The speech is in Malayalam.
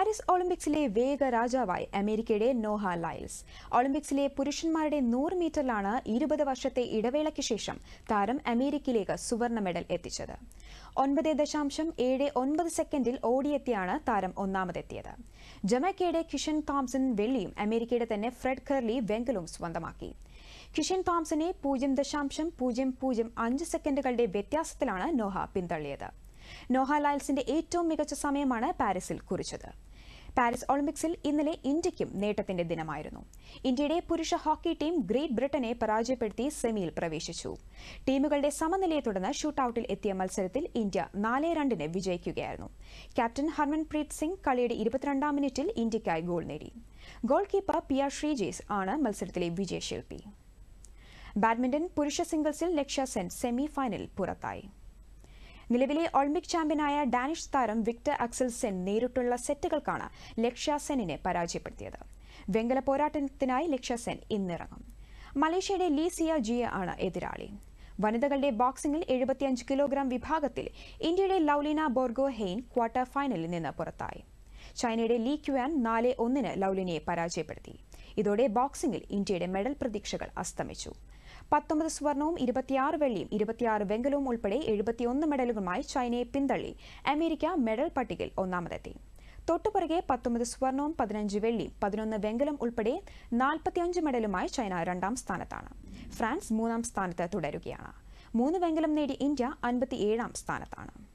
പാരീസ് ഒളിമ്പിക്സിലെ വേഗ രാജാവായി അമേരിക്കയുടെ നോഹ ലൈൽസ്. ഒളിമ്പിക്സിലെ പുരുഷന്മാരുടെ 100 മീറ്ററിലാണ് 20 വർഷത്തെ ഇടവേളയ്ക്ക് ശേഷം താരം അമേരിക്കയിലേക്ക് സുവർണ്ണ മെഡൽ എത്തിച്ചത്. 9.79 സെക്കൻഡിൽ ഓടിയെത്തിയാണ് താരം ഒന്നാമതെത്തിയത്. ജമൈക്കയുടെ കിഷൻ തോംസൺ വെള്ളിയും അമേരിക്കയുടെ തന്നെ ഫ്രെഡ് കർലി വെങ്കലവും സ്വന്തമാക്കി. കിഷൻ തോംസനെ 0.005 സെക്കൻഡുകളുടെ വ്യത്യാസത്തിലാണ് നോഹ പിന്തള്ളിയത്. നോഹ ലൈൽസിന്റെ ഏറ്റവും മികച്ച സമയമാണ് പാരീസിൽ കുറിച്ചത്. പാരീസ് ഒളിമ്പിക്സിൽ ഇന്നലെ ഇന്ത്യയ്ക്കും നേട്ടത്തിന്റെ ദിനമായിരുന്നു. ഇന്ത്യയുടെ പുരുഷ ഹോക്കി ടീം ഗ്രേറ്റ് ബ്രിട്ടനെ പരാജയപ്പെടുത്തി സെമിയിൽ പ്രവേശിച്ചു. ടീമുകളുടെ സമനിലയെ തുടർന്ന് ഷൂട്ടൌട്ടിൽ എത്തിയ മത്സരത്തിൽ ഇന്ത്യ 4-2 വിജയിക്കുകയായിരുന്നു. ക്യാപ്റ്റൻ ഹർമൻപ്രീത് സിംഗ് കളിയുടെ 22-ാം മിനിറ്റിൽ ഇന്ത്യയ്ക്കായി ഗോൾ നേടി. ഗോൾ കീപ്പർ പിയ ശ്രീജേഷ് ആണ് മത്സരത്തിലെ വിജയശില്പി. ബാഡ്മിന്റൺ പുരുഷ സിംഗിൾസിൽ ലക്ഷ്യ സെൻ സെമി ഫൈനലിൽ പുറത്തായി. നിലവിലെ ഒളിമ്പിക് ചാമ്പ്യനായ ഡാനിഷ് താരം വിക്ടർ അക്സൽ സെൻ നേരിട്ടുള്ള സെറ്റുകൾക്കാണ് ലക്ഷ്യ സെന്നിനെ പരാജയപ്പെടുത്തിയത്. വെങ്കല പോരാട്ടത്തിനായി ലക്ഷ്യ സെൻ ഇന്നിറങ്ങും. മലേഷ്യയുടെ ലീ സിയ ജിയ ആണ് എതിരാളി. വനിതകളുടെ ബോക്സിംഗിൽ 75 കിലോഗ്രാം വിഭാഗത്തിൽ ഇന്ത്യയുടെ ലൗലിന ബോർഗോ ഹെയ്ൻ ക്വാർട്ടർ ഫൈനലിൽ നിന്ന് പുറത്തായി. ചൈനയുടെ ലീ ക്യുയാൻ 4-1 ലൗലിനയെ പരാജയപ്പെടുത്തി. ഇതോടെ ബോക്സിംഗിൽ ഇന്ത്യയുടെ മെഡൽ പ്രതീക്ഷകൾ അസ്തമിച്ചു. 19 സ്വർണവും 26 വെള്ളിയും 26 വെങ്കലവും ഉൾപ്പെടെ 71 മെഡലുകളുമായി ചൈനയെ പിന്തള്ളി അമേരിക്ക മെഡൽ പട്ടികയിൽ ഒന്നാമതെത്തി. തൊട്ടുപുറകെ 19 സ്വർണവും 15 വെള്ളിയും 11 വെങ്കലം ഉൾപ്പെടെ 45 മെഡലുമായി ചൈന 2-ാം സ്ഥാനത്താണ്. ഫ്രാൻസ് 3-ാം സ്ഥാനത്ത് തുടരുകയാണ്. 3 വെങ്കലം നേടി ഇന്ത്യ 57-ാം സ്ഥാനത്താണ്.